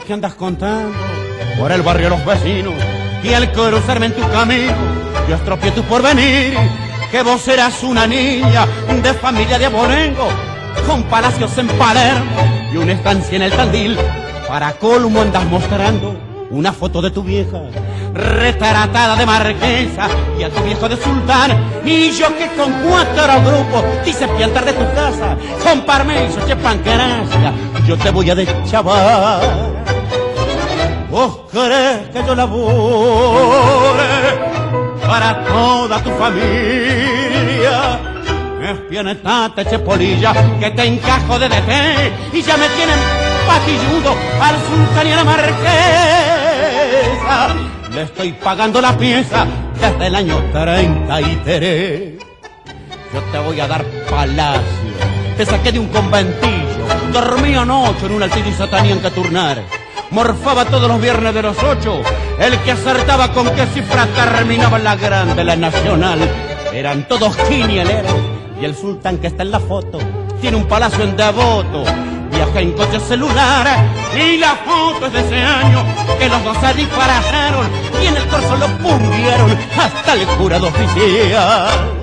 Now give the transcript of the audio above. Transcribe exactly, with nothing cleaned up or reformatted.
que andas contando por el barrio los vecinos, y al cruzarme en tu camino yo estropeé tu porvenir, que vos eras una niña de familia de abolengo, con palacios en Palermo y una estancia en el Tandil. Para colmo andas mostrando una foto de tu vieja retratada de marquesa y a tu viejo de sultán, y yo que con cuatro grupos quise piantar de tu casa con permiso, che pancaracia, yo te voy a deschavar. ¿Vos querés que yo labore para toda tu familia? Espionetate, che polilla, que te encajo de D T y ya me tienen patilludo al sultán y a la marquesa. Le estoy pagando la pieza desde el año treinta y tres. Yo te voy a dar palacio. Te saqué de un conventillo, dormí anoche en un altillo tenían que turnar. Morfaba todos los viernes de los ocho, el que acertaba con qué cifra terminaba la grande, la nacional. Eran todos quinieleros, y el sultán que está en la foto tiene un palacio en Devoto. Viaja en coche celular y la foto es de ese año que los dos se dispararon y en el torso lo pungieron hasta el jurado oficial.